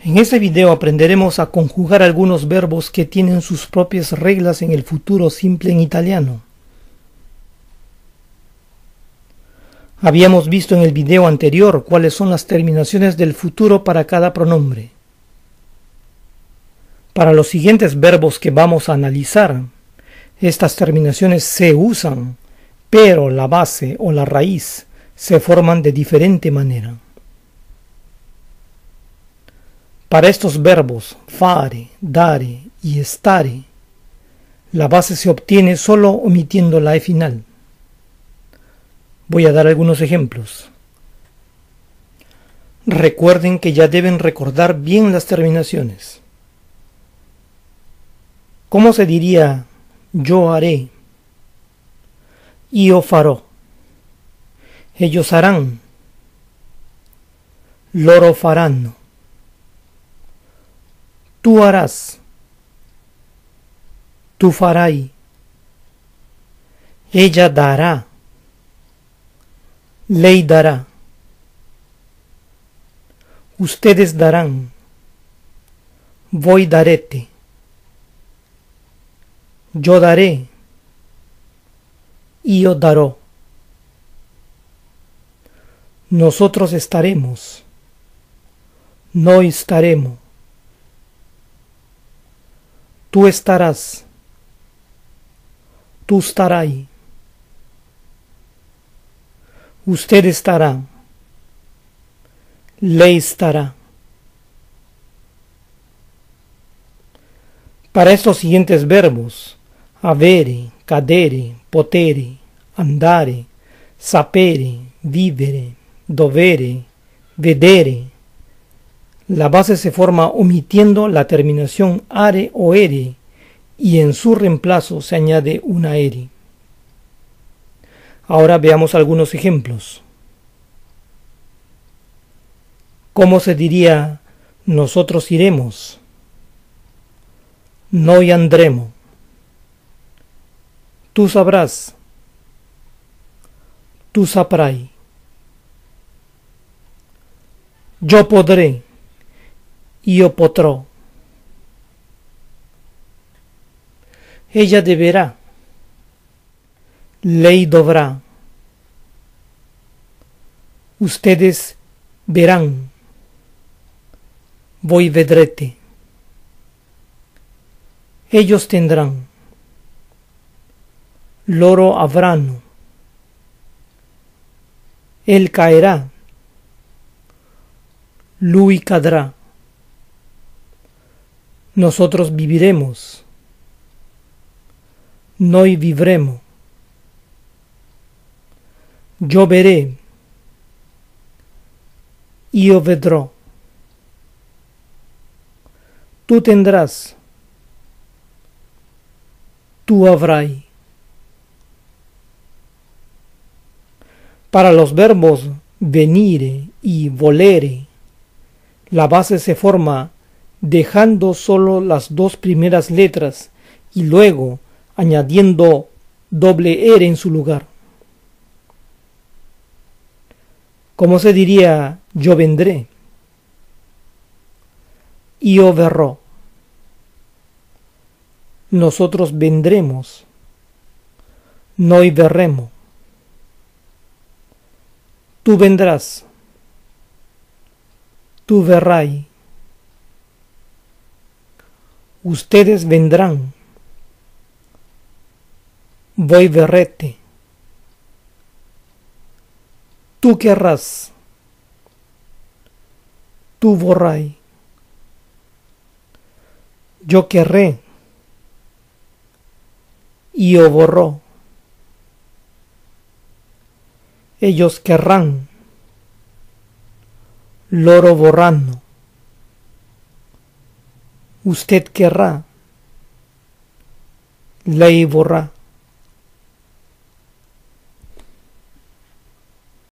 En este video aprenderemos a conjugar algunos verbos que tienen sus propias reglas en el futuro simple en italiano. Habíamos visto en el video anterior cuáles son las terminaciones del futuro para cada pronombre. Para los siguientes verbos que vamos a analizar, estas terminaciones se usan, pero la base o la raíz se forman de diferente manera. Para estos verbos fare, dare y stare, la base se obtiene solo omitiendo la E final. Voy a dar algunos ejemplos. Recuerden que ya deben recordar bien las terminaciones. ¿Cómo se diría yo haré? Io farò. Ellos harán. Loro faranno. Tú harás. Tú farai. Ella dará. Lei dará. Ustedes darán. Voi darete. Yo daré. Io darò. Nosotros estaremos. Noi staremo. Tú estarás. Tú starai. Usted estará. Lei estará. Para estos siguientes verbos, avere, cadere, potere, andare, sapere, vivere, dovere, vedere, la base se forma omitiendo la terminación are o ere y en su reemplazo se añade una ere. Ahora veamos algunos ejemplos. ¿Cómo se diría nosotros iremos? Noi andremo. Tú sabrás. Tú saprai. Yo podré. Io potrò. Ella deberá. Lei dovrà. Ustedes verán. Voi vedrete. Ellos tendrán. Loro avranno. Él caerá. Lui cadrà. Nosotros viviremos. Noi vivremo. Yo veré. Io vedrò. Tú tendrás. Tú avrai. Para los verbos venire y volere, la base se forma dejando solo las dos primeras letras y luego añadiendo doble R en su lugar. ¿Cómo se diría yo vendré? Io verrò. Nosotros vendremos. Noi verremo. Tú vendrás. Tú verrai. Ustedes vendrán. Voi verrete. Tú querrás. Tú vorrai. Yo querré. Io vorrò. Ellos querrán. Loro vorranno. Usted querrá. Lei vorrà.